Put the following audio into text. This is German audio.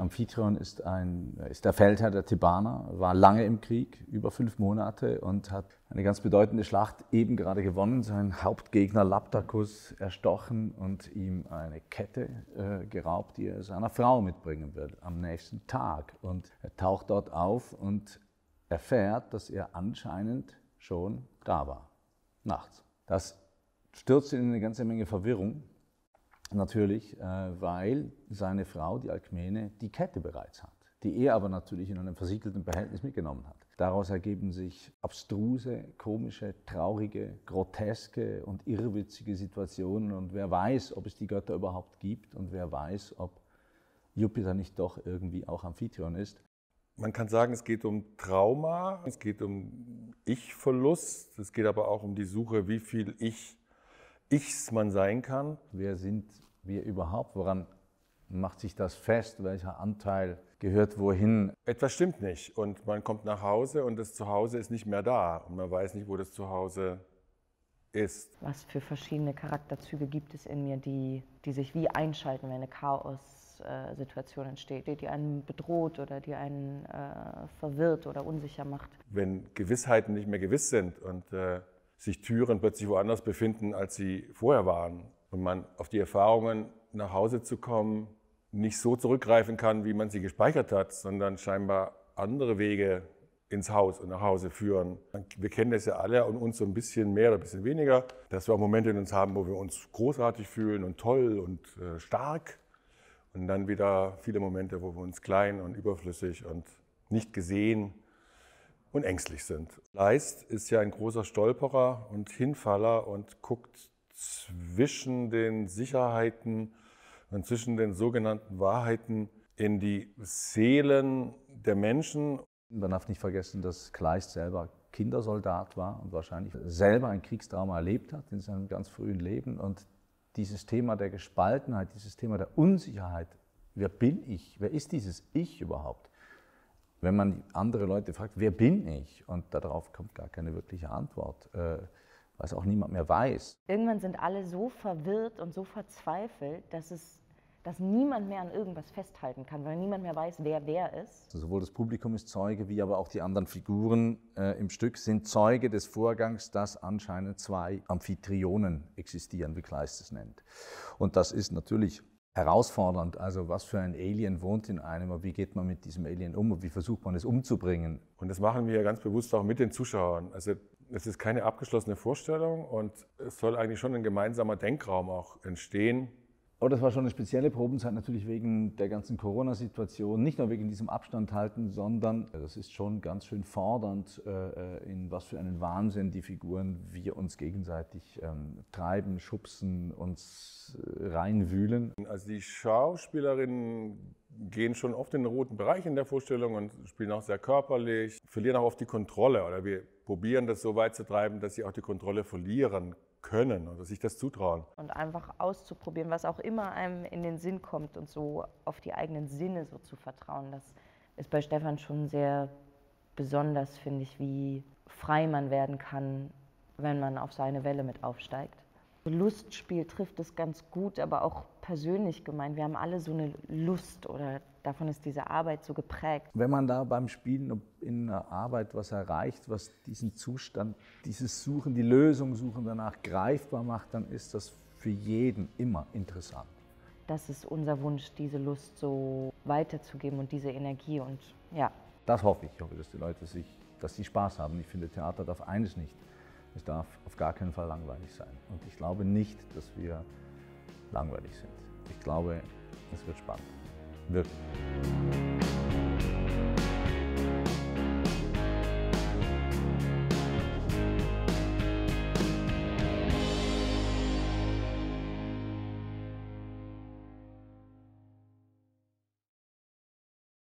Amphitryon ist der Feldherr der Thebaner, war lange im Krieg, über 5 Monate und hat eine ganz bedeutende Schlacht eben gerade gewonnen, seinen Hauptgegner Laptacus erstochen und ihm eine Kette geraubt, die er seiner Frau mitbringen wird am nächsten Tag. Und er taucht dort auf und erfährt, dass er anscheinend schon da war, nachts. Das stürzt ihn in eine ganze Menge Verwirrung. Natürlich, weil seine Frau, die Alkmene, die Kette bereits hat, die er aber natürlich in einem versiegelten Behältnis mitgenommen hat. Daraus ergeben sich abstruse, komische, traurige, groteske und irrwitzige Situationen. Und wer weiß, ob es die Götter überhaupt gibt und wer weiß, ob Jupiter nicht doch irgendwie auch Amphitryon ist. Man kann sagen, es geht um Trauma, es geht um Ich-Verlust, es geht aber auch um die Suche, wie viel Ichs man sein kann. Wer sind wir überhaupt? Woran macht sich das fest? Welcher Anteil gehört wohin? Etwas stimmt nicht und man kommt nach Hause und das Zuhause ist nicht mehr da und man weiß nicht, wo das Zuhause ist. Was für verschiedene Charakterzüge gibt es in mir, die sich wie einschalten, wenn eine Chaos-Situation entsteht, die einen bedroht oder die einen verwirrt oder unsicher macht? Wenn Gewissheiten nicht mehr gewiss sind und sich Türen plötzlich woanders befinden, als sie vorher waren und man auf die Erfahrungen, nach Hause zu kommen, nicht so zurückgreifen kann, wie man sie gespeichert hat, sondern scheinbar andere Wege ins Haus und nach Hause führen. Wir kennen das ja alle und uns so ein bisschen mehr oder ein bisschen weniger, dass wir auch Momente in uns haben, wo wir uns großartig fühlen und toll und stark und dann wieder viele Momente, wo wir uns klein und überflüssig und nicht gesehen und ängstlich sind. Kleist ist ja ein großer Stolperer und Hinfaller und guckt zwischen den Sicherheiten und zwischen den sogenannten Wahrheiten in die Seelen der Menschen. Man darf nicht vergessen, dass Kleist selber Kindersoldat war und wahrscheinlich selber ein Kriegstrauma erlebt hat in seinem ganz frühen Leben. Und dieses Thema der Gespaltenheit, dieses Thema der Unsicherheit, wer bin ich, wer ist dieses Ich überhaupt? Wenn man andere Leute fragt, wer bin ich? Und darauf kommt gar keine wirkliche Antwort, weil es auch niemand mehr weiß. Irgendwann sind alle so verwirrt und so verzweifelt, dass niemand mehr an irgendwas festhalten kann, weil niemand mehr weiß, wer ist. Also sowohl das Publikum ist Zeuge, wie aber auch die anderen Figuren im Stück sind Zeuge des Vorgangs, dass anscheinend 2 Amphitryonen existieren, wie Kleist es nennt. Und das ist natürlich herausfordernd, also was für ein Alien wohnt in einem und wie geht man mit diesem Alien um und wie versucht man es umzubringen. Und das machen wir ja ganz bewusst auch mit den Zuschauern. Also es ist keine abgeschlossene Vorstellung und es soll eigentlich schon ein gemeinsamer Denkraum auch entstehen. Aber das war schon eine spezielle Probenzeit, natürlich wegen der ganzen Corona-Situation, nicht nur wegen diesem Abstand halten, sondern das ist schon ganz schön fordernd, in was für einen Wahnsinn die Figuren wir uns gegenseitig treiben, schubsen, uns reinwühlen. Also die Schauspielerinnen gehen schon oft in den roten Bereich in der Vorstellung und spielen auch sehr körperlich, verlieren auch oft die Kontrolle oder wir probieren das so weit zu treiben, dass sie auch die Kontrolle verlieren können oder sich das zutrauen. Und einfach auszuprobieren, was auch immer einem in den Sinn kommt und so auf die eigenen Sinne so zu vertrauen. Das ist bei Stefan schon sehr besonders, finde ich, wie frei man werden kann, wenn man auf seine Welle mit aufsteigt. Lustspiel trifft es ganz gut, aber auch persönlich gemeint. Wir haben alle so eine Lust oder davon ist diese Arbeit so geprägt. Wenn man da beim Spielen in der Arbeit was erreicht, was diesen Zustand, dieses Suchen, die Lösung suchen danach greifbar macht, dann ist das für jeden immer interessant. Das ist unser Wunsch, diese Lust so weiterzugeben und diese Energie und ja. Das hoffe ich. Ich hoffe, dass die Leute dass sie Spaß haben. Ich finde, Theater darf eines nicht. Es darf auf gar keinen Fall langweilig sein. Und ich glaube nicht, dass wir langweilig sind. Ich glaube, es wird spannend. Wirklich.